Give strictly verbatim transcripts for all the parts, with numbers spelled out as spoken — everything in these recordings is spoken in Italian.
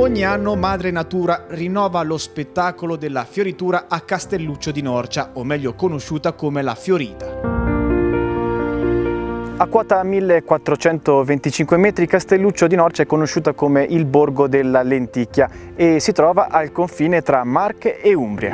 Ogni anno Madre Natura rinnova lo spettacolo della fioritura a Castelluccio di Norcia, o meglio conosciuta come la Fiorita. A quota millequattrocentoventicinque metri, Castelluccio di Norcia è conosciuta come il borgo della lenticchia e si trova al confine tra Marche e Umbria.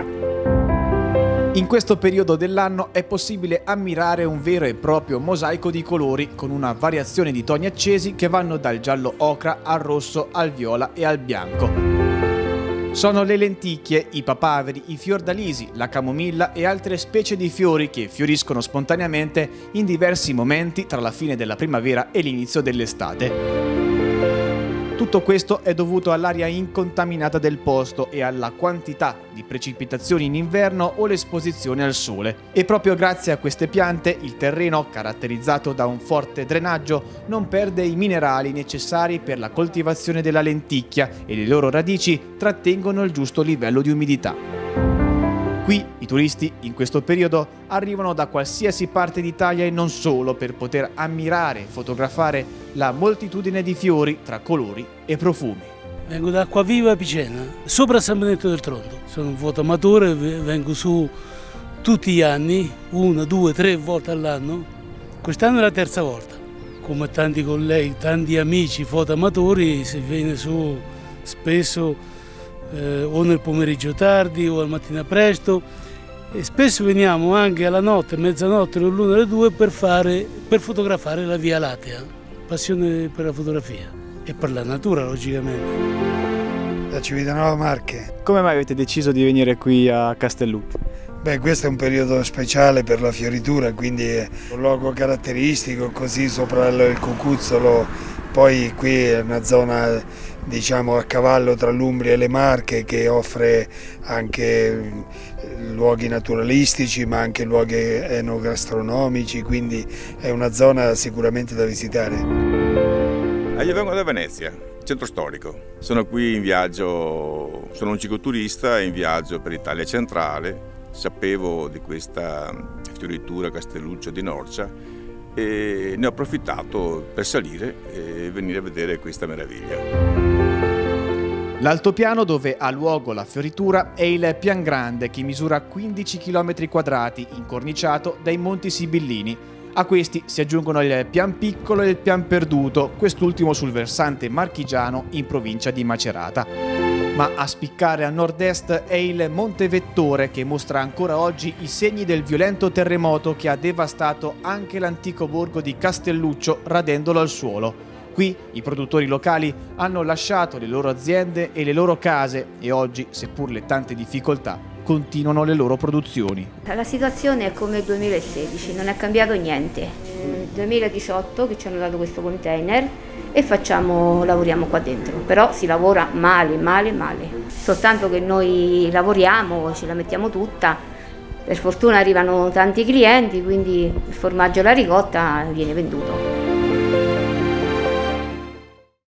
In questo periodo dell'anno è possibile ammirare un vero e proprio mosaico di colori con una variazione di toni accesi che vanno dal giallo ocra al rosso, al viola e al bianco. Sono le lenticchie, i papaveri, i fiordalisi, la camomilla e altre specie di fiori che fioriscono spontaneamente in diversi momenti tra la fine della primavera e l'inizio dell'estate. Tutto questo è dovuto all'aria incontaminata del posto e alla quantità di precipitazioni in inverno o l'esposizione al sole. E proprio grazie a queste piante il terreno, caratterizzato da un forte drenaggio, non perde i minerali necessari per la coltivazione della lenticchia e le loro radici trattengono il giusto livello di umidità. Qui i turisti in questo periodo arrivano da qualsiasi parte d'Italia e non solo per poter ammirare e fotografare la moltitudine di fiori tra colori e profumi. Vengo da Acquaviva Picena, sopra San Benedetto del Tronto. Sono un fotoamatore, vengo su tutti gli anni, una, due, tre volte all'anno. Quest'anno è la terza volta. Come tanti colleghi, tanti amici fotoamatori, si viene su spesso Eh, o nel pomeriggio tardi o al mattina presto, e spesso veniamo anche alla notte, mezzanotte o l'una alle due per, fare, per fotografare la Via Lattea. Passione per la fotografia e per la natura, logicamente. Da Civitanova Marche. Come mai avete deciso di venire qui a Castelluccio? Beh, questo è un periodo speciale per la fioritura, quindi è un luogo caratteristico, così sopra il Cucuzzolo. Poi qui è una zona, diciamo, a cavallo tra l'Umbria e le Marche, che offre anche luoghi naturalistici ma anche luoghi enogastronomici, quindi è una zona sicuramente da visitare. Io vengo da Venezia, centro storico. Sono qui in viaggio, sono un cicloturista in viaggio per l'Italia centrale. Sapevo di questa fioritura Castelluccio di Norcia e ne ho approfittato per salire e venire a vedere questa meraviglia. L'altopiano dove ha luogo la fioritura è il Pian Grande, che misura quindici chilometri quadrati, incorniciato dai Monti Sibillini. A questi si aggiungono il Pian Piccolo e il Pian Perduto, quest'ultimo sul versante marchigiano in provincia di Macerata. Ma a spiccare a nord-est è il Monte Vettore, che mostra ancora oggi i segni del violento terremoto che ha devastato anche l'antico borgo di Castelluccio, radendolo al suolo. Qui i produttori locali hanno lasciato le loro aziende e le loro case e oggi, seppur le tante difficoltà, continuano le loro produzioni. La situazione è come il duemilasedici, non è cambiato niente. Nel duemiladiciotto che ci hanno dato questo container e facciamo, lavoriamo qua dentro, però si lavora male, male, male. Soltanto che noi lavoriamo, ce la mettiamo tutta, per fortuna arrivano tanti clienti, quindi il formaggio e la ricotta viene venduto.